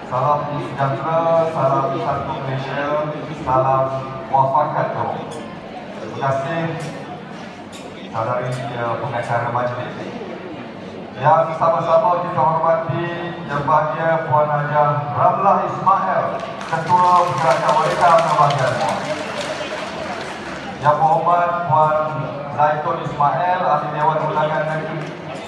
Salam sejahtera, salam satu Malaysia, salam wafakat. Terima kasih saudari pengacara majlis yang sama-sama kita hormati Yang Bahagia Puan Hajah Ramlah Ismail, Ketua Pergerakan Wanita Berbahagia. Yang Berhormat Puan Zaitun Ismail, Ahli Dewan Undangan Negeri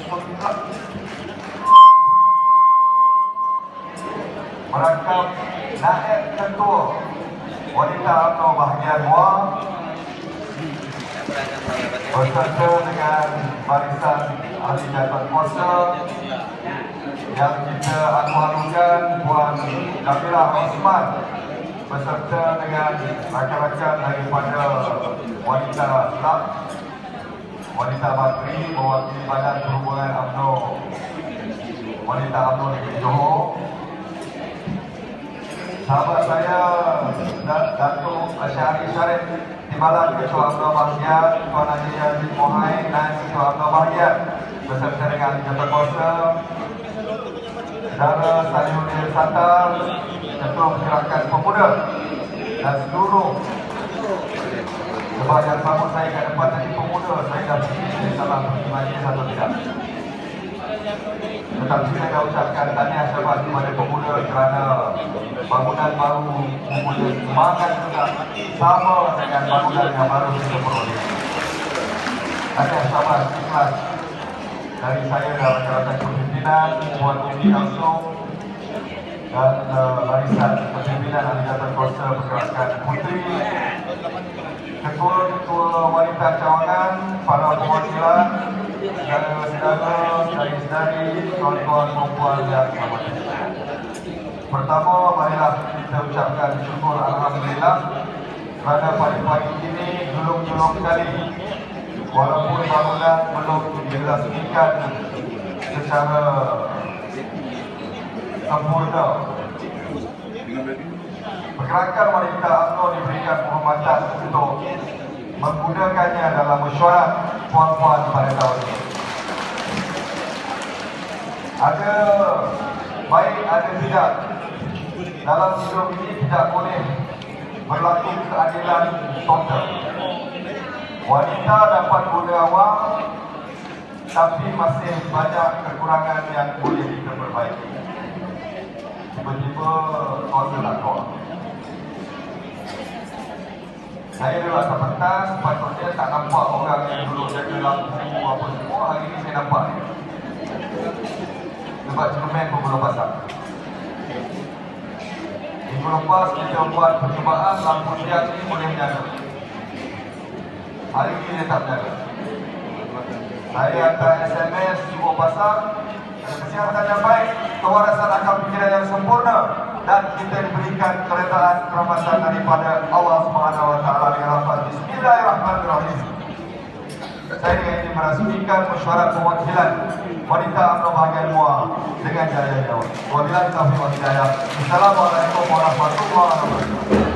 merangkap Naib Ketua Wanita UMNO Bahagia 2 berserta dengan barisan ahli jawatan kuasa yang kita anugerahkan Puan Nabila Osman beserta dengan rakan-rakan daripada Wanita Club, Wanita Bateri mewakili Badan Perhubungan UMNO Wanita UMNO Negeri Johor, sahabat saya Datuk Asyari Syarif Timbalan Ketua UMNO Bahagia, Tuan Haji Yazid Mohai dan Ketua UMNO Bahagia beserta dengan jawatan kuasa, Saudara Salihuddin Satar, Ketua Pergerakan Pemuda dan seluruh sebab yang sambut saya kat depan tadi pemuda, saya dah fikir salah pergi majlis atau tidak. Tetapi saya dah ucapkan tahniah syabat kepada pemuda kerana bangunan baru mempunyai semangat juga sama dengan bangunan yang baru kita peroleh. Tahniah syabat ikhlas dari saya dan rakan-rakan kepimpinan, Puan Umi langsung dan barisan kepimpinan ahli jawatan kuasa Pergerakan Puteri, Ketua-ketua Wanita Cawangan, para perwakilan, saudara-saudara, saudari-saudari, kawan-kawan perempuan yang selamat. Pertama, marilah kita ucapkan syukur Alhamdulillah kerana pada pagi ini julung-julung sekali, walaupun bangunan belum diresmikan secara sempurna. Pergerakan Wanita UMNO diberikan penghormatan untuk menggunakannya dalam mesyuarat puan-puan pada tahun ini. Ada baik, ada tidak. Dalam hidup ini tidak boleh berlaku keadilan total. Wanita dapat guna awam, tapi masih banyak kekurangan yang boleh kita perbaiki. Tiba-tiba kuasa nak keluar. Saya dulu atas pentas, sepatutnya tak nampak orang yang dulu jaga lampu apa semua. Hari ini saya nampak ni. Sebab cermin pun belum pasang. Minggu lepas kita buat percubaan, lampu siang ni boleh menjaga. Hari ini dia tak menjaga. Saya hantar SMS suruh pasang. Kesihatan yang baik, kewarasan akan fikiran yang sempurna, dan kita diberikan keredaan kerahmatan daripada Allah Subhanahu Wa Taala dengan lafaz Bismillahirrahmanirrahim. Saya dengan ini merasmikan mesyuarat perwakilan Wanita UMNO Bahagia 2 dengan jaya jawab. Wabillahi taufiq wal hidayah. Assalamualaikum warahmatullahi wabarakatuh.